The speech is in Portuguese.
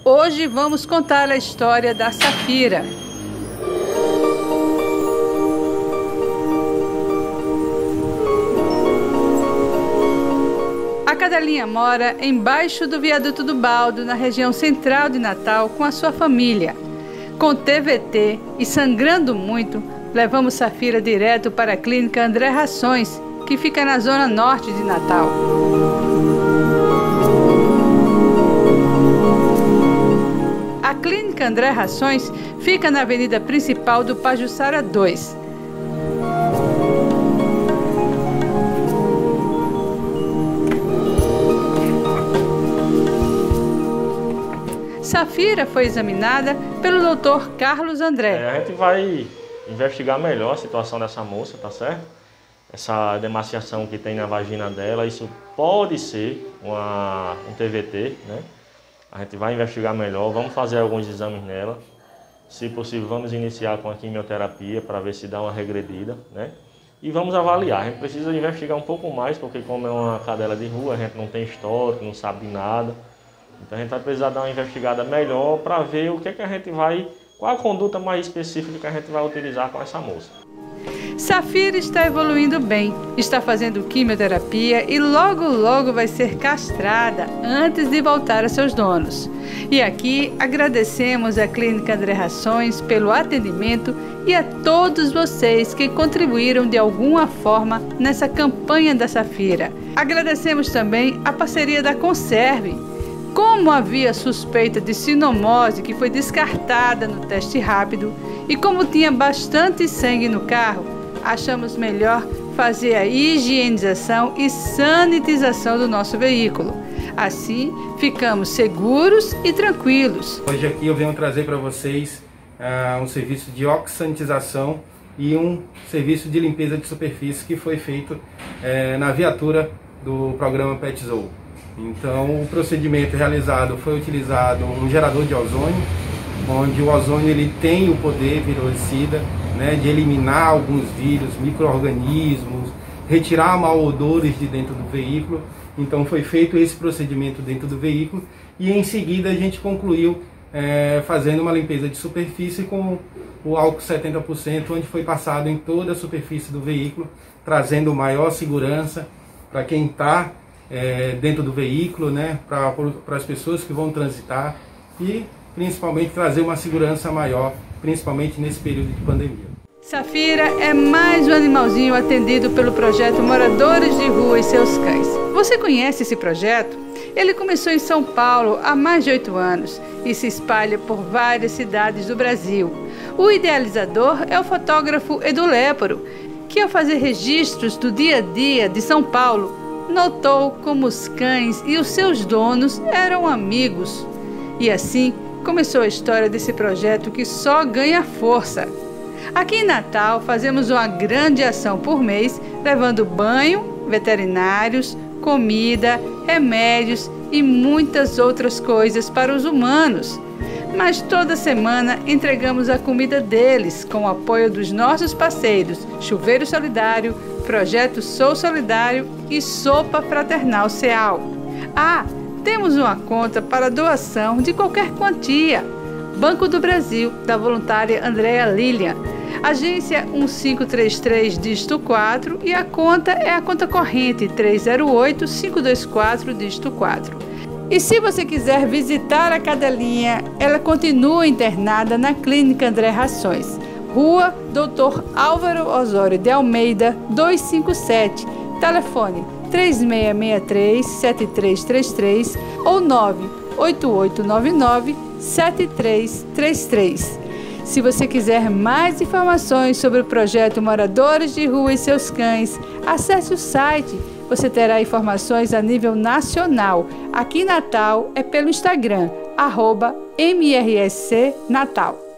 Hoje vamos contar a história da Safira. A cadelinha mora embaixo do viaduto do Baldo, na região central de Natal, com a sua família. Com TVT e sangrando muito, levamos Safira direto para a clínica André Rações, que fica na zona norte de Natal. A clínica André Rações fica na avenida principal do Pajuçara 2. Safira foi examinada pelo Dr. Carlos André. A gente vai investigar melhor a situação dessa moça, tá certo? Essa demaciação que tem na vagina dela, isso pode ser um TVT, né? A gente vai investigar melhor, vamos fazer alguns exames nela. Se possível, vamos iniciar com a quimioterapia para ver se dá uma regredida, né? E vamos avaliar. A gente precisa investigar um pouco mais, porque como é uma cadela de rua, a gente não tem histórico, não sabe de nada. Então a gente vai precisar dar uma investigada melhor para ver o que a gente vai, qual a conduta mais específica que a gente vai utilizar com essa moça. Safira está evoluindo bem, está fazendo quimioterapia e logo vai ser castrada antes de voltar a seus donos. E aqui agradecemos à Clínica André Rações pelo atendimento e a todos vocês que contribuíram de alguma forma nessa campanha da Safira. Agradecemos também a parceria da Conserve. Como havia suspeita de sinomose que foi descartada no teste rápido e como tinha bastante sangue no carro, achamos melhor fazer a higienização e sanitização do nosso veículo. Assim, ficamos seguros e tranquilos. Hoje aqui eu venho trazer para vocês um serviço de oxanitização e um serviço de limpeza de superfície que foi feito na viatura do programa PetZoo. Então, o procedimento realizado foi utilizado um gerador de ozônio, onde o ozônio ele tem o poder virulicida, né, de eliminar alguns vírus, micro-organismos, retirar mal-odores de dentro do veículo. Então foi feito esse procedimento dentro do veículo e em seguida a gente concluiu fazendo uma limpeza de superfície com o álcool 70%, onde foi passado em toda a superfície do veículo, trazendo maior segurança para quem está dentro do veículo, né, para as pessoas que vão transitar e principalmente trazer uma segurança maior, principalmente nesse período de pandemia. Safira é mais um animalzinho atendido pelo projeto Moradores de Rua e Seus Cães. Você conhece esse projeto? Ele começou em São Paulo há mais de 8 anos e se espalha por várias cidades do Brasil. O idealizador é o fotógrafo Edu Léporo, que ao fazer registros do dia a dia de São Paulo, notou como os cães e os seus donos eram amigos. E assim começou a história desse projeto que só ganha força. Aqui em Natal fazemos uma grande ação por mês, levando banho, veterinários, comida, remédios e muitas outras coisas para os humanos. Mas toda semana entregamos a comida deles, com o apoio dos nossos parceiros Chuveiro Solidário, Projeto Sou Solidário e Sopa Fraternal Ceal. Temos uma conta para doação de qualquer quantia. Banco do Brasil, da voluntária Andréa Lilian. Agência 1533, dígito 4 e a conta é a conta corrente 308-524, dígito 4. E se você quiser visitar a cadelinha, ela continua internada na Clínica André Rações, Rua Dr. Álvaro Osório de Almeida, 257, telefone 3663-7333 ou 98899-7333. Se você quiser mais informações sobre o projeto Moradores de Rua e Seus Cães, acesse o site. Você terá informações a nível nacional. Aqui em Natal é pelo Instagram, @MRSC Natal.